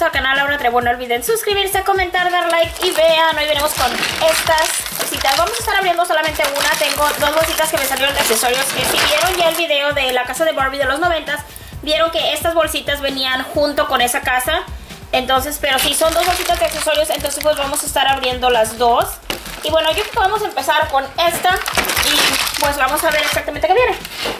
al canal Laura Trevo, no olviden suscribirse, comentar, dar like y vean, hoy venimos con estas bolsitas. Vamos a estar abriendo solamente una, tengo dos bolsitas que me salieron de accesorios. Si vieron ya el video de la casa de Barbie de los 90s, vieron que estas bolsitas venían junto con esa casa. Entonces, pero sí, son dos bolsitas de accesorios, entonces pues vamos a estar abriendo las dos. Y bueno, yo creo que vamos a empezar con esta y pues vamos a ver exactamente qué viene.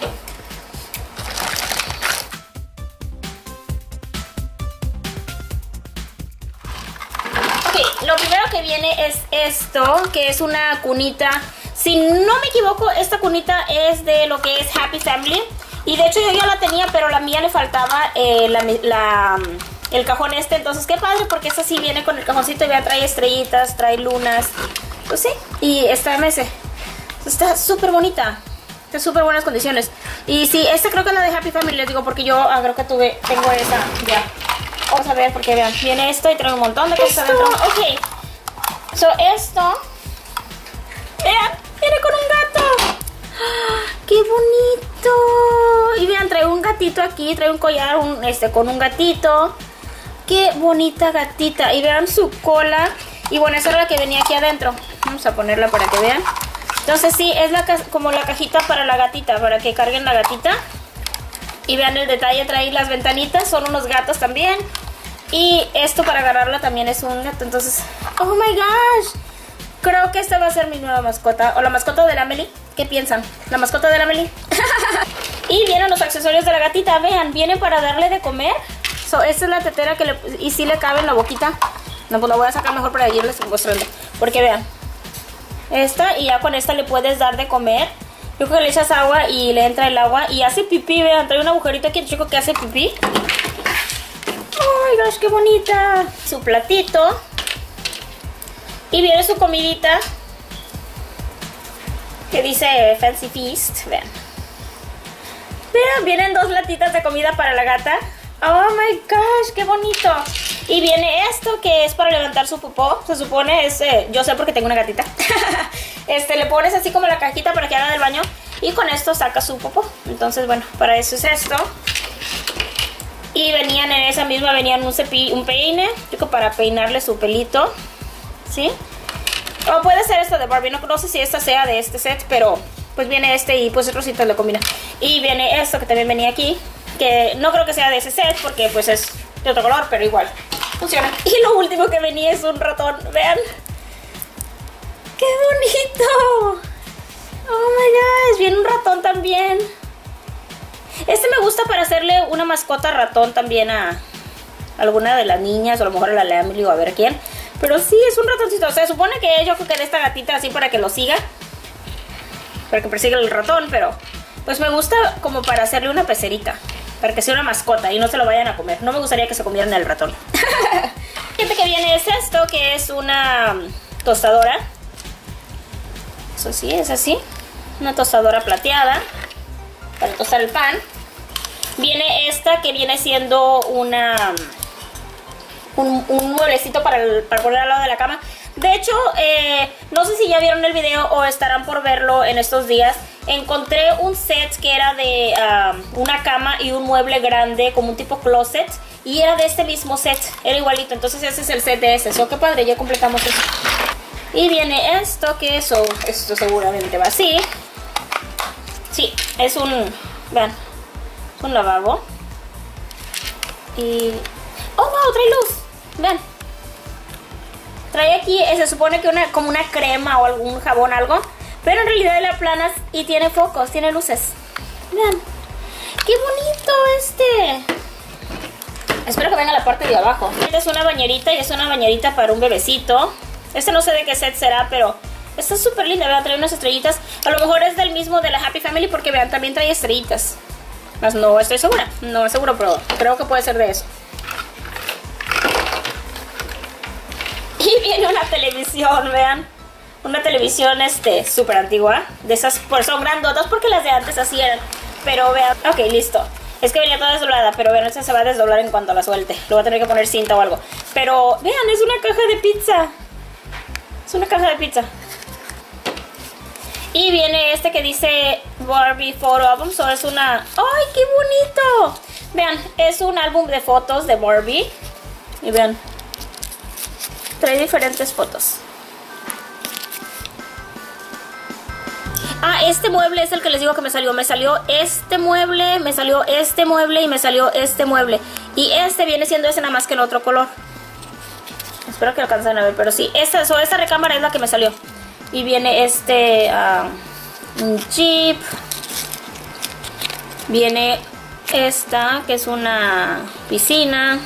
Ok, lo primero que viene es esto, que es una cunita. Si no me equivoco, esta cunita es de lo que es Happy Family. Y de hecho yo ya la tenía, pero la mía le faltaba el cajón este. Entonces qué padre, porque esta sí viene con el cajoncito y vean, trae estrellitas, trae lunas. Pues sí, y esta MS está súper bonita, está súper buenas condiciones. Y sí, esta creo que es la de Happy Family, les digo, porque yo creo que tengo esa, ya. Vamos a ver, porque vean, viene esto y trae un montón de cosas adentro. Ok, so esto, vean, viene con un gato. ¡Qué bonito! Y vean, trae un gatito aquí, trae un collar con un gatito. ¡Qué bonita gatita! Y vean su cola. Y bueno, esa era la que venía aquí adentro. Vamos a ponerla para que vean. Entonces sí, es como la cajita para la gatita, para que carguen la gatita. Y vean el detalle, trae las ventanitas, son unos gatos también. Y esto para agarrarla también es un gato. Entonces, ¡oh my gosh! Creo que esta va a ser mi nueva mascota, o la mascota de la Meli. ¿Qué piensan? ¿La mascota de la Meli? Y vienen los accesorios de la gatita, vean, viene para darle de comer. Esta es la tetera y sí le cabe en la boquita. No, pues la voy a sacar mejor para irles mostrando. Porque vean, esta, y ya con esta le puedes dar de comer. Yo creo que le echas agua y le entra el agua y hace pipí, vean, trae un agujerito aquí, el chico que hace pipí. ¡Ay, gosh, qué bonita! Su platito. Y viene su comidita, que dice Fancy Feast, vean. Vean, vienen dos latitas de comida para la gata. ¡Oh my gosh, qué bonito! Y viene esto que es para levantar su popó. Se supone, yo sé porque tengo una gatita. Le pones así como la cajita para que haga del baño. Y con esto saca su popó. Entonces, bueno, para eso es esto. Y venían en esa misma, venían un peine. Yo creo para peinarle su pelito. ¿Sí? O puede ser esto de Barbie. No sé si esta sea de este set, pero pues viene y pues el rosito le combina. Y viene esto que también venía aquí. Que no creo que sea de ese set porque pues es de otro color, pero igual funciona. Y lo último que venía es un ratón, vean. ¡Qué bonito! Oh my gosh, viene un ratón también. Me gusta para hacerle una mascota ratón también a alguna de las niñas, o a lo mejor a la Emily o a ver quién. Pero sí, es un ratoncito. O sea, supone que yo creo que de esta gatita así para que lo siga, para que persiga el ratón, pero pues me gusta como para hacerle una pecerita, para que sea una mascota y no se lo vayan a comer. No me gustaría que se comieran el ratón. Fíjate que viene es esto, que es una tostadora. Eso sí, es así. Una tostadora plateada para tostar el pan. Viene esta que viene siendo un mueblecito para poner al lado de la cama. De hecho, no sé si ya vieron el video o estarán por verlo en estos días. Encontré un set que era de una cama y un mueble grande, como un tipo closet. Y era de este mismo set, era igualito. Entonces ese es el set de ese. So, qué padre, ya completamos eso. Y viene esto, que esto seguramente va así. Sí, es vean, es un lavabo. Y... ¡oh, wow! Trae luz. Vean. Trae aquí, se supone que como una crema o algún jabón, algo. Pero en realidad la aplanas y tiene focos, tiene luces. Vean. ¡Qué bonito Espero que venga la parte de abajo. Esta es una bañerita y es una bañerita para un bebecito. No sé de qué set será, pero está súper linda. Vean, trae unas estrellitas. A lo mejor es del mismo de la Happy Family porque vean, también trae estrellitas. Más no estoy segura. No es seguro, pero creo que puede ser de eso. Y viene una televisión, vean. Una televisión súper antigua. De esas, pues son grandotas porque las de antes así eran. Pero vean, ok, listo. Es que venía toda desdoblada, pero vean, esta se va a desdoblar en cuanto la suelte. Le voy a tener que poner cinta o algo. Pero vean, es una caja de pizza. Es una caja de pizza. Y viene que dice Barbie Photo Album. So es una... ¡ay, qué bonito! Vean, es un álbum de fotos de Barbie. Y vean, trae diferentes fotos. Ah, este mueble es el que les digo que me salió. Me salió este mueble, me salió este mueble y me salió este mueble. Y este viene siendo ese nada más que en otro color. Espero que alcancen a ver, pero sí. Esta recámara es la que me salió. Y viene un Jeep. Viene esta, que es una piscina.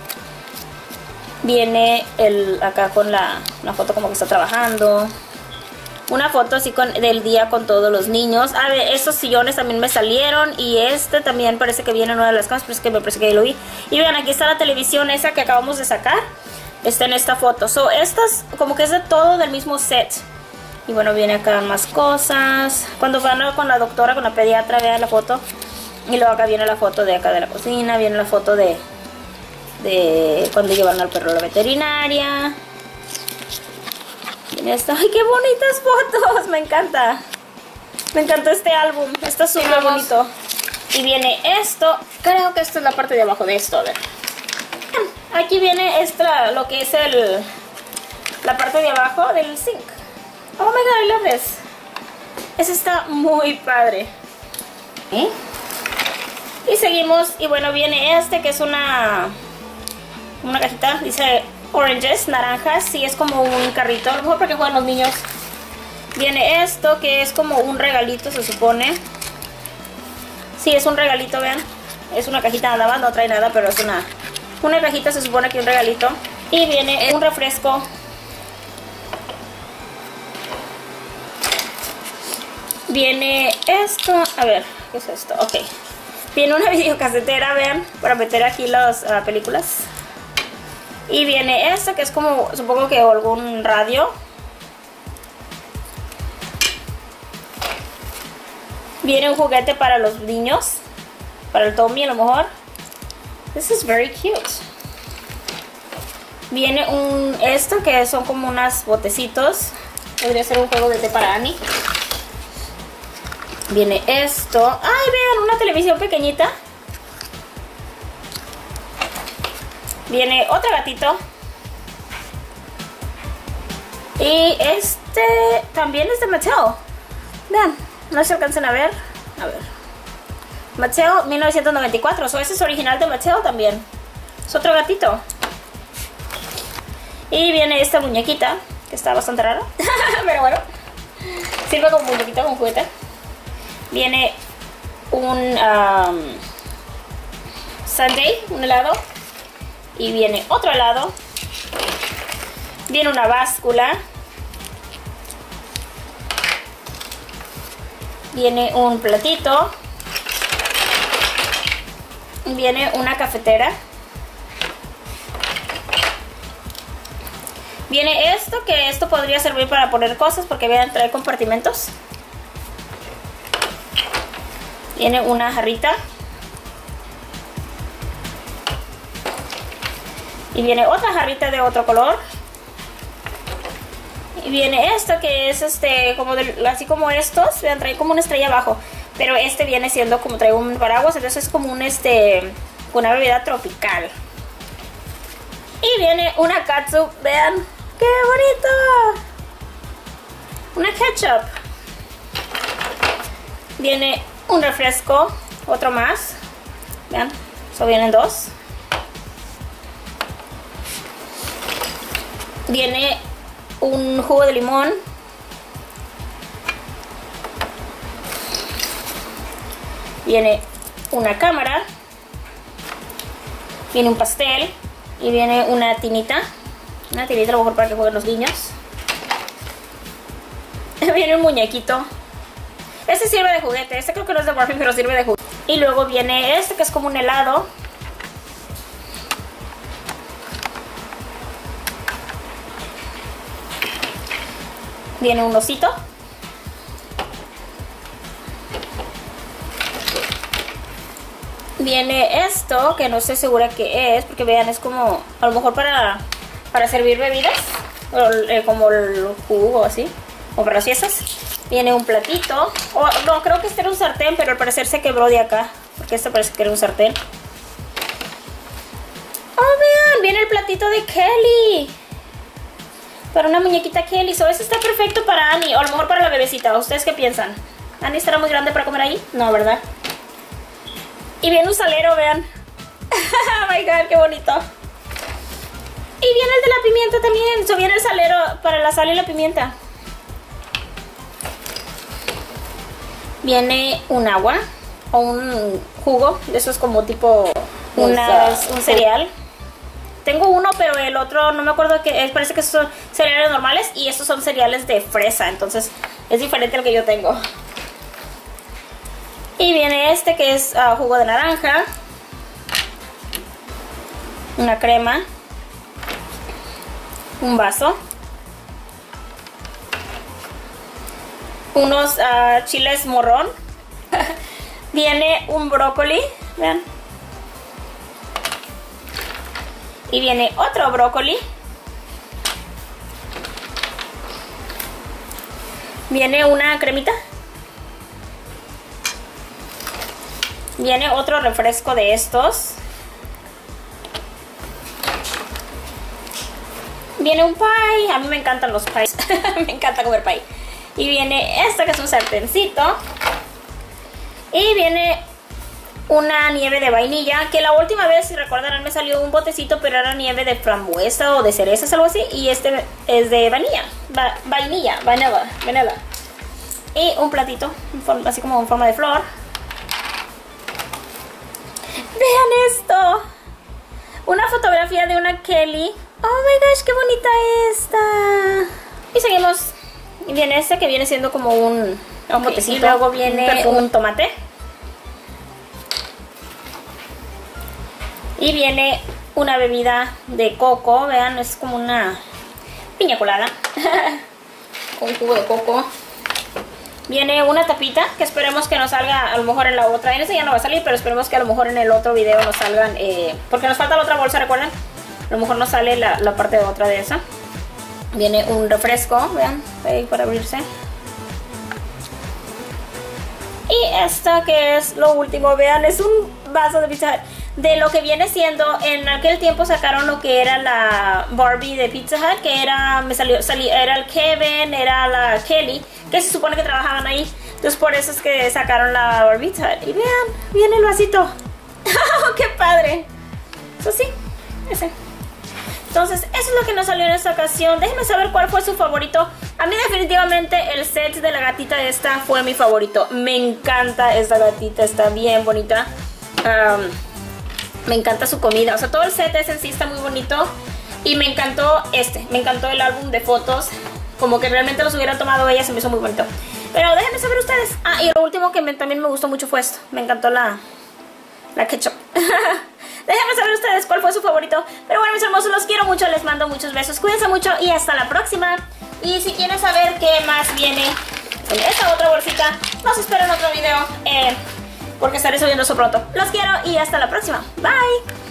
Viene acá con la foto como que está trabajando. Una foto así del día con todos los niños. A ver, estos sillones también me salieron. Y este también parece que viene en una de las camas, pero es que me parece que ya lo vi. Y vean, aquí está la televisión esa que acabamos de sacar. Está en esta foto. Estas como que es de todo del mismo set. Y bueno, viene acá más cosas. Cuando van con la doctora, con la pediatra, vean la foto. Y luego acá viene la foto de acá de la cocina. Viene la foto de cuando llevan al perro a la veterinaria. Viene esto. ¡Ay, qué bonitas fotos! Me encanta. Me encantó este álbum. Está súper bonito. Y viene esto. Creo que esta es la parte de abajo de esto. A ver. Aquí viene lo que es la parte de abajo del zinc. Oh my god, I love this. Ese está muy padre. Y seguimos. Y bueno, viene este que es una cajita. Dice oranges, naranjas. Sí, es como un carrito. A lo mejor para que juegan los niños. Viene esto que es como un regalito, se supone. Sí, es un regalito, vean. Es una cajita nada más, no trae nada, pero es una cajita, se supone que un regalito. Y viene un refresco. Viene esto. A ver, ¿qué es esto? Ok. Viene una videocasetera, vean, para meter aquí las películas. Y viene esto que es como, supongo que algún radio. Viene un juguete para los niños. Para el Tommy a lo mejor. This is very cute. Viene esto que son como unos botecitos. Podría ser un juego de té para Annie. Viene esto. ¡Ay, vean! Una televisión pequeñita. Viene otro gatito. Y este también es de Mattel. Vean, no se alcanzan a ver. A ver. Mattel 1994. So ese es original de Mattel también. Es otro gatito. Y viene esta muñequita, que está bastante rara. Pero bueno. Sirve como muñequita, como juguete. Viene un sundae, un helado. Y viene otro helado. Viene una báscula. Viene un platito. Viene una cafetera. Viene esto, que esto podría servir para poner cosas, porque vean, trae compartimentos. Viene una jarrita. Y viene otra jarrita de otro color. Y viene esto que es como así como estos. Vean, trae como una estrella abajo. Pero este viene siendo como trae un paraguas. Entonces es como una bebida tropical. Y viene una catsup. Vean, qué bonito. Una ketchup. Viene un refresco. Otro más. Vean, solo vienen dos. Viene un jugo de limón. Viene una cámara. Viene un pastel. Y viene una tinita. Una tinita a lo mejor para que jueguen los niños. Viene un muñequito. Este sirve de juguete. Este creo que no es de Barbie, pero sirve de juguete. Y luego viene este que es como un helado. Viene un osito. Viene esto, que no estoy segura qué es, porque vean, es como, a lo mejor para servir bebidas, o, como el jugo así, o para las fiestas. Viene un platito, no, creo que este era un sartén, pero al parecer se quebró de acá, porque este parece que era un sartén. Oh, vean, viene el platito de Kelly. Para una muñequita Kelly. So, eso está perfecto para Annie. O a lo mejor para la bebecita. ¿Ustedes qué piensan? ¿Annie estará muy grande para comer ahí? No, ¿verdad? Y viene un salero, vean. Oh my god, qué bonito. Y viene el de la pimienta también. So, viene el salero para la sal y la pimienta. Viene un agua o un jugo. De eso es como tipo un cereal. Tengo uno, pero el otro no me acuerdo qué es. Parece que son cereales normales y estos son cereales de fresa. Entonces es diferente al que yo tengo. Y viene este que es jugo de naranja. Una crema. Un vaso. Unos chiles morrón. Viene un brócoli. Vean. Y viene otro brócoli. Viene una cremita. Viene otro refresco de estos. Viene un pie. A mí me encantan los pies. Me encanta comer pie. Y viene esto que es un sartencito. Y viene una nieve de vainilla. Que la última vez, si recordarán, me salió un botecito, pero era nieve de frambuesa o de cerezas, algo así. Y este es de vanilla. Vanilla. Y un platito, así como en forma de flor. Vean esto. Una fotografía de una Kelly. Oh my gosh, qué bonita esta. Y seguimos. Y viene este que viene siendo como un botecito. Y luego viene un tomate. Y viene una bebida de coco. Vean, es como una piña colada. Con jugo de coco. Viene una tapita que esperemos que nos salga a lo mejor en la otra. En ese ya no va a salir, pero esperemos que a lo mejor en el otro video nos salgan. Porque nos falta la otra bolsa, ¿recuerdan? A lo mejor nos sale la parte de otra de esa. Viene un refresco, vean, ahí para abrirse. Y esta que es lo último, vean, es un vaso de Pizza Hut. De lo que viene siendo, en aquel tiempo sacaron lo que era la Barbie de Pizza Hut, que era, era el Kevin, era la Kelly, que se supone que trabajaban ahí. Entonces por eso es que sacaron la Barbie Pizza Hut. Y vean, viene el vasito. ¡Qué padre! Eso sí, ese. Entonces, eso es lo que nos salió en esta ocasión. Déjenme saber cuál fue su favorito. A mí definitivamente el set de la gatita esta fue mi favorito. Me encanta esta gatita, está bien bonita. Me encanta su comida. O sea, todo el set ese en sí está muy bonito. Y me encantó me encantó el álbum de fotos. Como que realmente los hubiera tomado ella, se me hizo muy bonito. Pero déjenme saber ustedes. Ah, y lo último que también me gustó mucho fue esto. Me encantó la ketchup. Déjenme saber ustedes cuál fue su favorito. Pero bueno, mis hermosos, los quiero mucho, les mando muchos besos. Cuídense mucho y hasta la próxima. Y si quieren saber qué más viene en esta otra bolsita, los espero en otro video, porque estaré subiendo eso pronto. Los quiero y hasta la próxima. Bye.